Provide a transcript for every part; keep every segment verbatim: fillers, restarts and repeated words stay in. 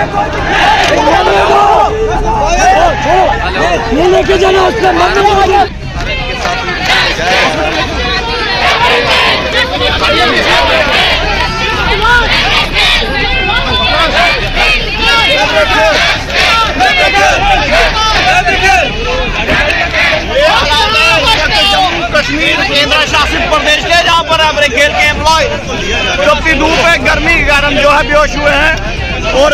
ये लेके जाना उसका कश्मीर केंद्र शासित प्रदेश के जहाँ पर अब खेल के एम्प्लॉय काफी धूप है, गर्मी के कारण जो है बेहोश हुए हैं और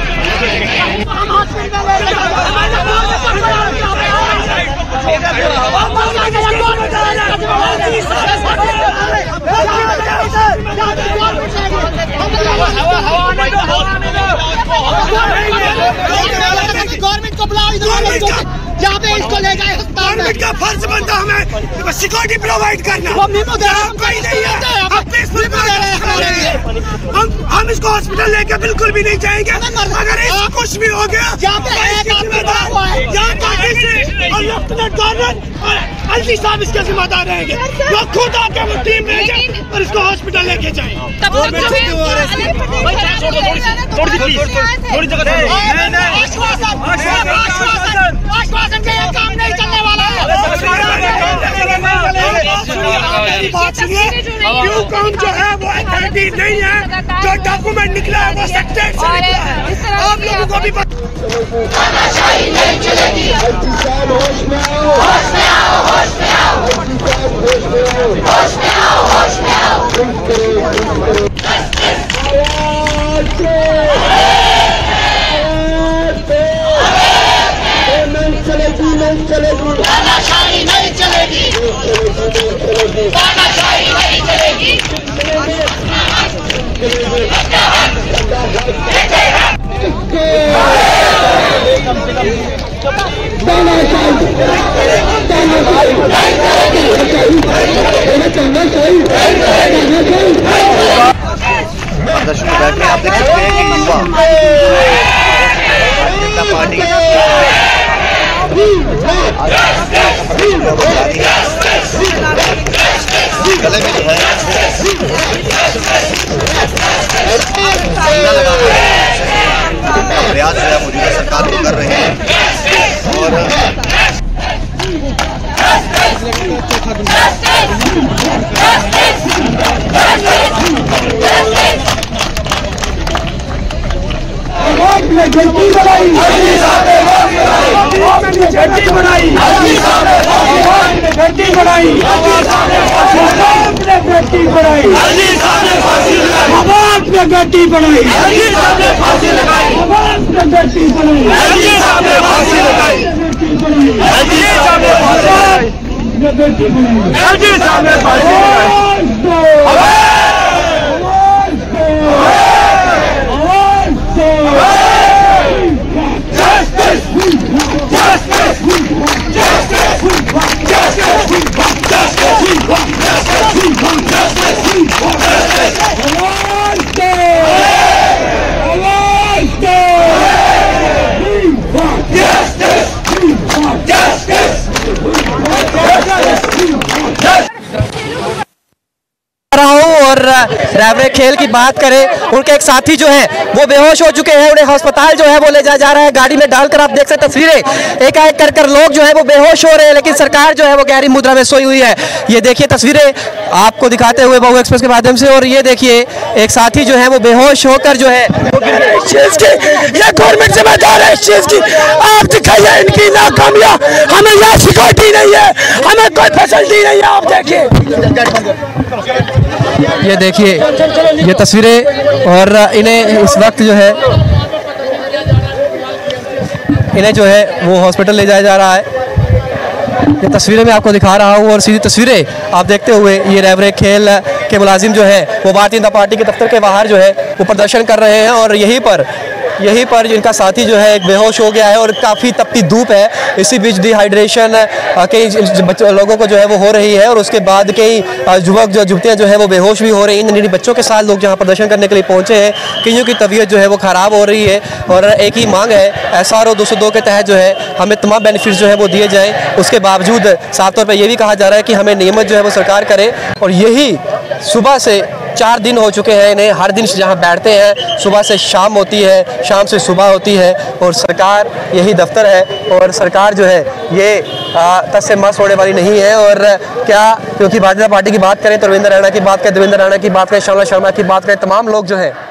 गवर्नमेंट को बुलाओ, यहाँ पे इसको ले जाए। गवर्नमेंट का फर्ज बनता हमें सिक्योरिटी प्रोवाइड करना। हम हम इसको हॉस्पिटल लेके बिल्कुल भी नहीं जाएंगे। अगर कुछ भी हो गया और लेफ्टिनेंट गवर्नर और एलजी साहब इसके जिम्मेदार रहेंगे। वो खुद आके वो टीम भेजे और इसको हॉस्पिटल लेके जाए। आश्वासन के काम नहीं चलने वाला है। क्यों काम जो है वो अथॉरिटी नहीं है, जो डॉक्यूमेंट निकला है वो सेक्रेटरी से निकला है। आप लोगों को भी तानाशाही नहीं चलेगी। होश में आओ, होश में आओ, होश में आओ, होश में आओ, होश में आओ। तानाशाही नहीं चलेगी, तानाशाही नहीं चलेगी। प्रदर्शन में बैठ के आप देख सकते हैं कि युवा जनता पार्टी गले में जो है प्रयास जो है मौजूदा सरकार को कर रहे हैं और घंटी बनाई, घंटी बनाई, घंटी बनाई, घंटी बनाई, घंटी बनाई, और ड्राइवर खेल की बात करें, उनके एक साथी जो है वो बेहोश हो चुके हैं, उन्हें अस्पताल जो है वो ले जाया जा रहा है गाड़ी में डालकर। आप देख सकते तस्वीरें, एक एक कर कर लोग जो है वो बेहोश हो रहे हैं, लेकिन सरकार जो है वो गहरी मुद्रा में सोई हुई है। ये देखिए तस्वीरें आपको दिखाते हुए बहु एक्सप्रेस के माध्यम से, और ये देखिए एक साथी जो है वो बेहोश होकर जो है ये गवर्नमेंट जिम्मेदार है इस चीज की। आप दिखाइए इनकी नाकामियां, हमें यहाँ सिक्योरिटी नहीं है, हमें कोई फैसिलिटी नहीं है। आप देखिए, ये देखिए ये तस्वीरें, और इन्हें इस वक्त जो है इन्हें जो है वो हॉस्पिटल ले जाया जा रहा है। ये तस्वीरें मैं आपको दिखा रहा हूँ, और सीधी तस्वीरें आप देखते हुए ये रहबरे खेल के मुलाजिम जो है वो भारतीय जनता पार्टी के दफ्तर के बाहर जो है वो प्रदर्शन कर रहे हैं, और यहीं पर यहीं पर जिनका साथी जो है एक बेहोश हो गया है, और काफ़ी तपती धूप है। इसी बीच डिहाइड्रेशन कई लोगों को जो है वो हो रही है, और उसके बाद कई युवक जो युवतियाँ जो है वो बेहोश भी हो रही हैं। जिन बच्चों के साथ लोग जहाँ प्रदर्शन करने के लिए पहुँचे हैं, कईयों की तबीयत जो है वो ख़राब हो रही है, और एक ही मांग है एस आर ओ दो सौ दो के तहत जो है हमें तमाम बेनिफिट्स जो है वो दिए जाएँ। उसके बावजूद साफ तौर पर यह भी कहा जा रहा है कि हमें नियमित जो है वो सरकार करे, और यही सुबह से चार दिन हो चुके हैं इन्हें, हर दिन जहाँ बैठते हैं, सुबह से शाम होती है, शाम से सुबह होती है, और सरकार यही दफ्तर है, और सरकार जो है ये तस से मस होने वाली नहीं है। और क्या, क्योंकि भारतीय जनता पार्टी की बात करें तो रविंद्र रैना की बात करें, देवेंद्र रैना की बात करें, श्यामला शर्मा की बात करें, तमाम लोग जो है